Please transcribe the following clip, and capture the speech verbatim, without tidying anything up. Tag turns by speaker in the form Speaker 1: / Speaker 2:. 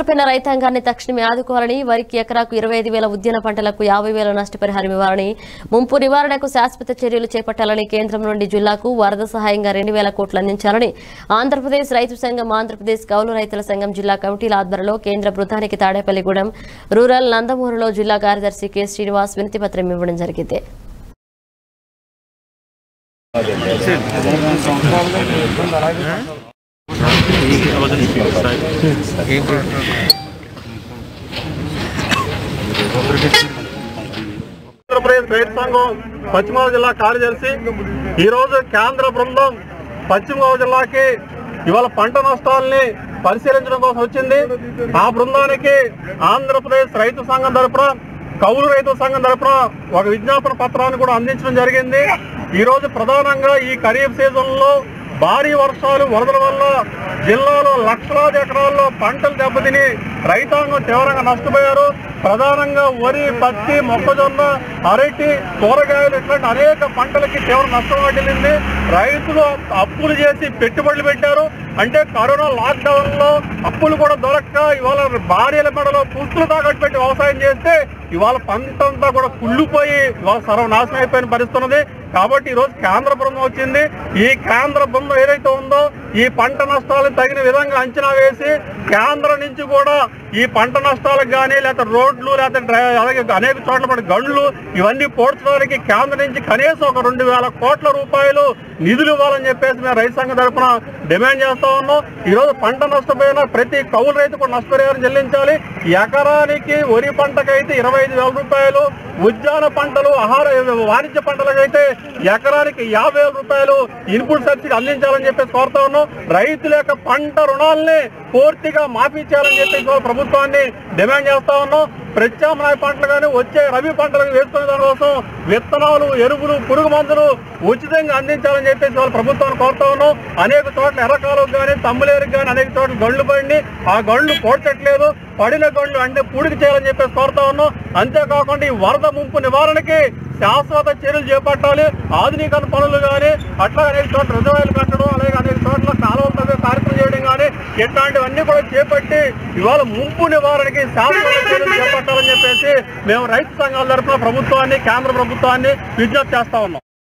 Speaker 1: నష్టపోయిన రైతాంగాన్ని తక్షణమే ఆదుకోవాలని, వరికి ఎకరాకు ఇరవై ఐదు వేల ఉద్యాన పంటలకు యాభై వేల నష్టపరిహారం ఇవ్వాలని, ముంపు నివారణకు శాశ్వత చర్యలు చేపట్టాలని, కేంద్రం నుండి జిల్లాకు వరద సహాయంగా రెండు వేల కోట్లు అందించాలని ఆంధ్రప్రదేశ్ రైతు సంఘం, ఆంధ్రప్రదేశ్ కౌలు రైతుల సంఘం జిల్లా కమిటీల ఆధ్వర్యంలో కేంద్ర బృందానికి తాడేపల్లిగూడెం రూరల్ నందమూరులో జిల్లా కార్యదర్శి కె శ్రీనివాస్ వినతి పత్రం ఇవ్వడం జరిగింది.
Speaker 2: ఆంధ్రప్రదేశ్ రైతు సంఘం పశ్చిమ గోదావరి జిల్లా కార్యదర్శి ఈరోజు కేంద్ర బృందం పశ్చిమ గోదావరి జిల్లాకి ఇవాళ పంట నష్టాలని పరిశీలించడం కోసం వచ్చింది. ఆ బృందానికి ఆంధ్రప్రదేశ్ రైతు సంఘం తరపున, కౌలు రైతు సంఘం తరపున ఒక విజ్ఞాపన పత్రాన్ని కూడా అందించడం జరిగింది. ఈరోజు ప్రధానంగా ఈ ఖరీఫ్ సీజన్లో భారీ వర్షాలు, వరదల వల్ల జిల్లాలో లక్షలాది ఎకరాల్లో పంటలు దెబ్బతిని రైతాంగం తీవ్రంగా నష్టపోయారు. ప్రధానంగా వరి, పత్తి, మొక్కజొన్న, అరటి, కూరగాయలు ఇట్లాంటి అనేక పంటలకి తీవ్ర నష్టం వాటిల్లింది. రైతులు అప్పులు చేసి పెట్టుబడులు పెట్టారు. అంటే కరోనా లాక్డౌన్ లో అప్పులు కూడా దొరక్క ఇవాళ భార్యల మెడలో పుస్తులు తాకట్టు పెట్టి వ్యవసాయం చేస్తే ఇవాళ పంట అంతా కూడా కుళ్ళిపోయి ఇవాళ సర్వనాశనం అయిపోయిన పరిస్థితున్నది. కాబట్టి ఈరోజు కేంద్ర బృందం వచ్చింది. ఈ కేంద్ర బృందం ఏదైతే ఉందో ఈ పంట నష్టాలను తగిన విధంగా అంచనా వేసి కేంద్రం నుంచి కూడా ఈ పంట నష్టాలకు కానీ, లేకపోతే రోడ్లు, లేకపోతే అలాగే అనేక చోట్ల పడి గండ్లు ఇవన్నీ పోడ్చడానికి కేంద్రం నుంచి కనీసం ఒక రెండు వేల కోట్ల రూపాయలు నిధులు ఇవ్వాలని చెప్పేసి మేము రైతు సంఘం తరఫున డిమాండ్ చేస్తా ఉన్నాం. ఈరోజు పంట నష్టపోయిన ప్రతి కౌలు రైతు కూడా నష్టపరిహారం చెల్లించాలి. ఎకరానికి వరి పంటకైతే ఇరవై ఐదు వేల రూపాయలు, ఉద్యాన పంటలు, ఆహార వాణిజ్య పంటలకైతే ఎకరానికి యాభై వేల రూపాయలు ఇన్పుట్ సబ్సిడీ అందించాలని చెప్పేసి కోరుతా ఉన్నాం. రైతుల యొక్క పంట రుణాలని పూర్తిగా మాఫీ చేయాలని చెప్పేసి ప్రభుత్వాన్ని డిమాండ్ చేస్తా ఉన్నాం. ప్రత్యామ్నాయ పంటలు కానీ వచ్చే రబీ పంటలకు వేసుకునే దానికోసం విత్తనాలు, ఎరువులు, పురుగు మందులు ఉచితంగా అందించాలని చెప్పేసి వాళ్ళు ప్రభుత్వాన్ని కోరుతా ఉన్నాం. అనేక చోట్ల ఎర్రకాలకు కానీ, తమ్ములేరుకు కానీ అనేక చోట్ల గండ్లు పడి ఆ గండ్లు పోడ్చట్లేదు. పడిన గండ్లు అంటే పూడికి చేయాలని చెప్పేసి కోరుతా ఉన్నాం. అంతేకాకుండా ఈ వరద ముంపు నివారణకి శాశ్వత చర్యలు చేపట్టాలి. ఆధునీకరణ పనులు కానీ, అట్లా అనేక చోట్ల రిజర్వాయర్లు కట్టడం, అలాగే అనేక చోట్ల కాలువలు తవ్వే కార్యక్రమం చేయడం కానీ ఇట్లాంటివన్నీ కూడా చేపట్టి ఇవాళ ముంపు నివారణకి శాశ్వత చర్యలు చేపట్టాలని చెప్పేసి మేము రైతు సంఘాల తరఫున ప్రభుత్వాన్ని, కేంద్ర ప్రభుత్వాన్ని విజ్ఞప్తి చేస్తా ఉన్నాం.